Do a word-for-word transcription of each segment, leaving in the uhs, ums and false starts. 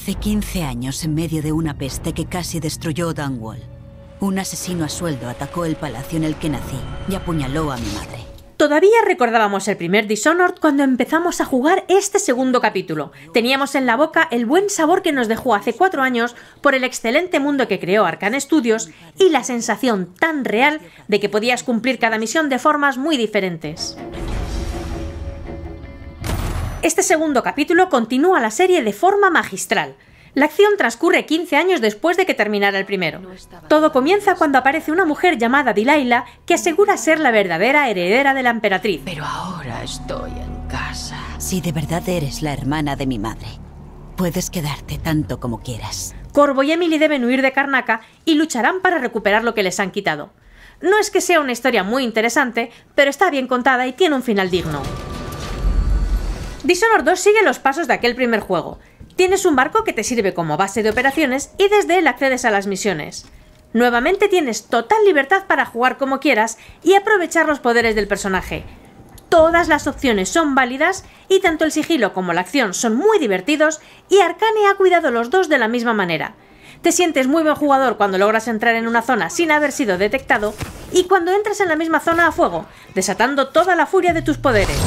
Hace quince años, en medio de una peste que casi destruyó Dunwall, un asesino a sueldo atacó el palacio en el que nací y apuñaló a mi madre. Todavía recordábamos el primer Dishonored cuando empezamos a jugar este segundo capítulo. Teníamos en la boca el buen sabor que nos dejó hace cuatro años por el excelente mundo que creó Arkane Studios y la sensación tan real de que podías cumplir cada misión de formas muy diferentes. Este segundo capítulo continúa la serie de forma magistral. La acción transcurre quince años después de que terminara el primero. Todo comienza cuando aparece una mujer llamada Delilah que asegura ser la verdadera heredera de la emperatriz. Pero ahora estoy en casa. Si de verdad eres la hermana de mi madre, puedes quedarte tanto como quieras. Corvo y Emily deben huir de Karnaca y lucharán para recuperar lo que les han quitado. No es que sea una historia muy interesante, pero está bien contada y tiene un final digno. Dishonored dos sigue los pasos de aquel primer juego. Tienes un barco que te sirve como base de operaciones y desde él accedes a las misiones. Nuevamente tienes total libertad para jugar como quieras y aprovechar los poderes del personaje. Todas las opciones son válidas y tanto el sigilo como la acción son muy divertidos y Arkane ha cuidado los dos de la misma manera. Te sientes muy buen jugador cuando logras entrar en una zona sin haber sido detectado y cuando entras en la misma zona a fuego, desatando toda la furia de tus poderes.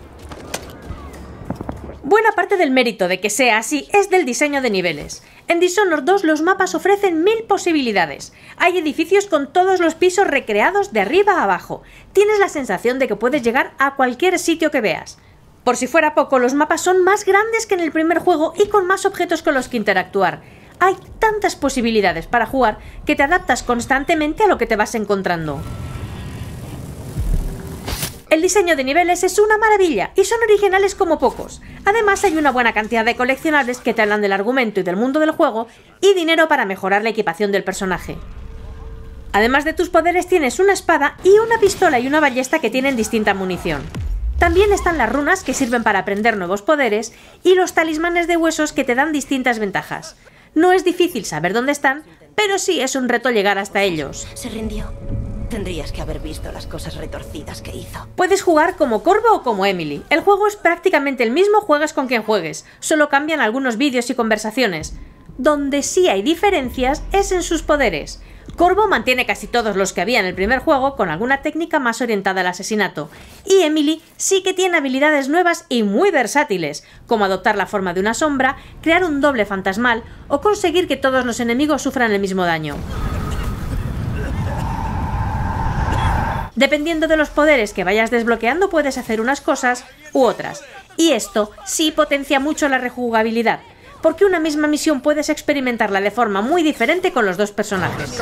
Buena parte del mérito de que sea así es del diseño de niveles. En Dishonored dos los mapas ofrecen mil posibilidades. Hay edificios con todos los pisos recreados de arriba a abajo. Tienes la sensación de que puedes llegar a cualquier sitio que veas. Por si fuera poco, los mapas son más grandes que en el primer juego y con más objetos con los que interactuar. Hay tantas posibilidades para jugar que te adaptas constantemente a lo que te vas encontrando. El diseño de niveles es una maravilla y son originales como pocos. Además hay una buena cantidad de coleccionables que te hablan del argumento y del mundo del juego y dinero para mejorar la equipación del personaje. Además de tus poderes tienes una espada y una pistola y una ballesta que tienen distinta munición. También están las runas que sirven para aprender nuevos poderes y los talismanes de huesos que te dan distintas ventajas. No es difícil saber dónde están, pero sí es un reto llegar hasta ellos. Se rindió. Tendrías que haber visto las cosas retorcidas que hizo. Puedes jugar como Corvo o como Emily. El juego es prácticamente el mismo, juegues con quien juegues. Solo cambian algunos vídeos y conversaciones. Donde sí hay diferencias es en sus poderes. Corvo mantiene casi todos los que había en el primer juego con alguna técnica más orientada al asesinato. Y Emily sí que tiene habilidades nuevas y muy versátiles, como adoptar la forma de una sombra, crear un doble fantasmal o conseguir que todos los enemigos sufran el mismo daño. Dependiendo de los poderes que vayas desbloqueando puedes hacer unas cosas u otras, y esto sí potencia mucho la rejugabilidad, porque una misma misión puedes experimentarla de forma muy diferente con los dos personajes.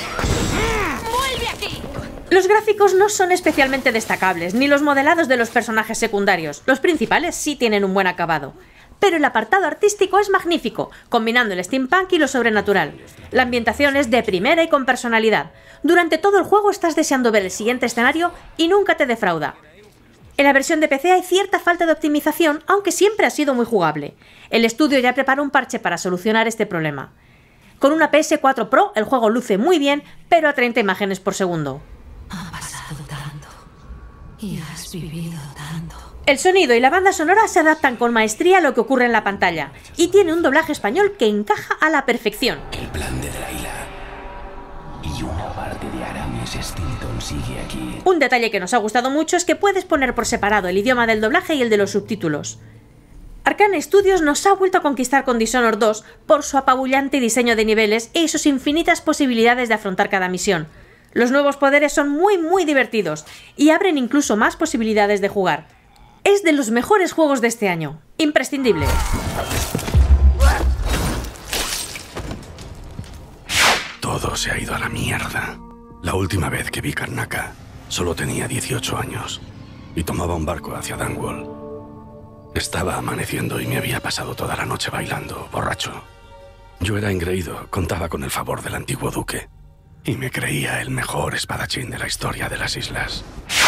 Los gráficos no son especialmente destacables, ni los modelados de los personajes secundarios, los principales sí tienen un buen acabado. Pero el apartado artístico es magnífico, combinando el steampunk y lo sobrenatural. La ambientación es de primera y con personalidad. Durante todo el juego estás deseando ver el siguiente escenario y nunca te defrauda. En la versión de P C hay cierta falta de optimización, aunque siempre ha sido muy jugable. El estudio ya preparó un parche para solucionar este problema. Con una P S cuatro Pro el juego luce muy bien, pero a treinta imágenes por segundo. Ha pasado tanto y has vivido tanto. El sonido y la banda sonora se adaptan con maestría a lo que ocurre en la pantalla, y tiene un doblaje español que encaja a la perfección. El plan de Delilah y una parte de Aramis Stilton sigue aquí. Un detalle que nos ha gustado mucho es que puedes poner por separado el idioma del doblaje y el de los subtítulos. Arkane Studios nos ha vuelto a conquistar con Dishonored dos por su apabullante diseño de niveles y sus infinitas posibilidades de afrontar cada misión. Los nuevos poderes son muy muy divertidos y abren incluso más posibilidades de jugar. Es de los mejores juegos de este año. Imprescindible. Todo se ha ido a la mierda. La última vez que vi Karnaca, solo tenía dieciocho años y tomaba un barco hacia Dunwall. Estaba amaneciendo y me había pasado toda la noche bailando, borracho. Yo era engreído, contaba con el favor del antiguo duque y me creía el mejor espadachín de la historia de las islas.